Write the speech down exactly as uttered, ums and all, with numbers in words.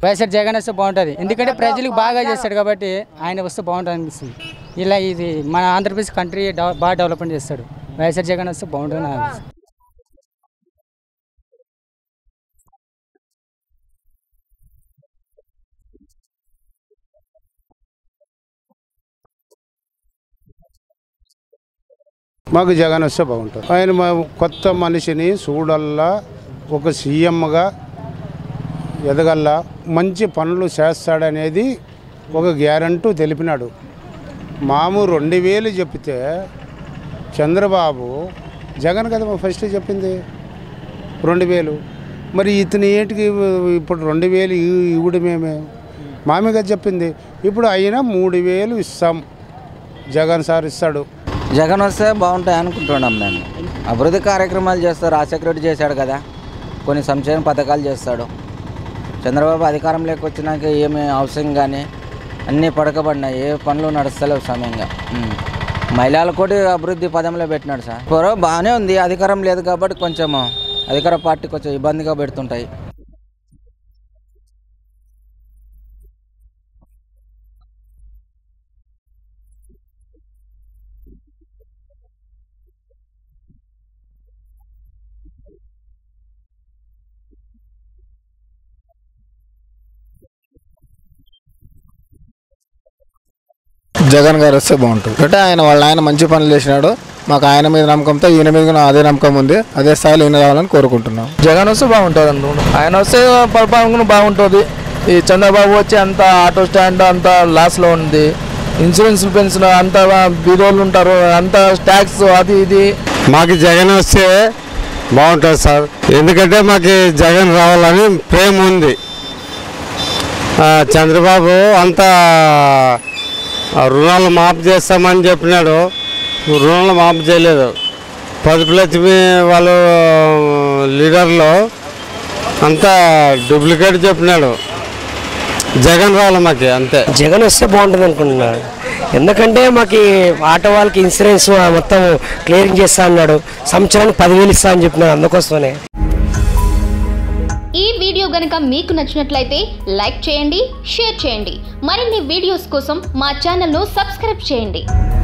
వైఎస్ఆర్ జగన్ వస్తే బాగుంటుంది, ఎందుకంటే ప్రజలకు బాగా చేస్తాడు కాబట్టి ఆయన వస్తే బాగుంటుంది అనిపిస్తుంది. ఇలా ఇది మన ఆంధ్రప్రదేశ్ కంట్రీ బాగా డెవలప్మెంట్ చేస్తాడు. వైఎస్ఆర్ జగన్ వస్తే బాగుంటుంది అనిపిస్తుంది. మాకు జగన్ వస్తే బాగుంటుంది. ఆయన మా కొత్త మనిషిని చూడల్లా, ఒక సీఎంగా ఎదగల్లా, మంచి పనులు చేస్తాడనేది ఒక గ్యారంటీ తెలిపినాడు. మాము రెండు వేలు చెప్తే చంద్రబాబు జగన్ కదా ఫస్ట్ చెప్పింది రెండు వేలు. మరి ఇతని ఏంటికి ఇప్పుడు రెండు వేలు ఇవ్వడమేమే మామే కదా చెప్పింది. ఇప్పుడు అయినా మూడు వేలు ఇస్తాం, జగన్ సార్ ఇస్తాడు. జగన్ వస్తే బాగుంటాయి అనుకుంటున్నాం మేము. అభివృద్ధి కార్యక్రమాలు చేస్తారు, రాజశేఖర రెడ్డి చేశాడు కదా, కొన్ని సంక్షేమ పథకాలు చేస్తాడు. చంద్రబాబు అధికారంలోకి వచ్చినాక ఏమి అవసరం కానీ అన్నీ పడకబడినాయి, ఏ పనులు నడుస్తలేవు సమయంగా. మహిళలు కూడా అభివృద్ధి పదంలో పెట్టినాడు సార్. ఇప్పుడు బాగానే ఉంది, అధికారం లేదు కాబట్టి కొంచెం అధికార పార్టీ కొంచెం ఇబ్బందిగా పెడుతుంటాయి. జగన్ గారు వస్తే బాగుంటుంది. అంటే ఆయన వాళ్ళ ఆయన మంచి పనులు చేసినాడు, మాకు ఆయన మీద నమ్మకంతో ఈయన మీద అదే నమ్మకం ఉంది. అదే స్థాయిలో ఈయన రావాలని కోరుకుంటున్నాం. జగన్ వస్తే బాగుంటుంది అనుకుంటున్నాం. ఆయన వస్తే పరిపాలన బాగుంటుంది. ఈ చంద్రబాబు వచ్చి అంత ఆటో స్టాండ్ అంత లాస్లో ఉంది, ఇన్సూరెన్స్ పెన్షన్ అంత బీదోళ్ళు ఉంటారు, అంత ట్యాక్స్ అది ఇది. మాకు జగన్ వస్తే బాగుంటుంది సార్, ఎందుకంటే మాకు జగన్ రావాలని ప్రేమ ఉంది. చంద్రబాబు అంతా రుణాలు మాఫ్ చేస్తామని చెప్పినాడు, రుణాలు మాఫ్ చేయలేదు. పదుపులక్ష్మి వాళ్ళు లీడర్లో అంతా డూప్లికేట్ చెప్పినాడు. జగన్ రావాలి మాకు అంతే. జగన్ వస్తే బాగుంటుంది అనుకుంటున్నాడు, ఎందుకంటే మాకు ఆటో వాళ్ళకి ఇన్సూరెన్స్ మొత్తం క్లియరింగ్ చేస్తా అన్నాడు, సంవత్సరానికి పదివేలు ఇస్తా అని చెప్పినాడు. అందుకోసమే ఈ వీడియో గనుక మీకు నచ్చినట్లయితే లైక్ చేయండి, షేర్ చేయండి. మరిన్ని వీడియోస్ కోసం మా ఛానల్ను సబ్స్క్రైబ్ చేయండి.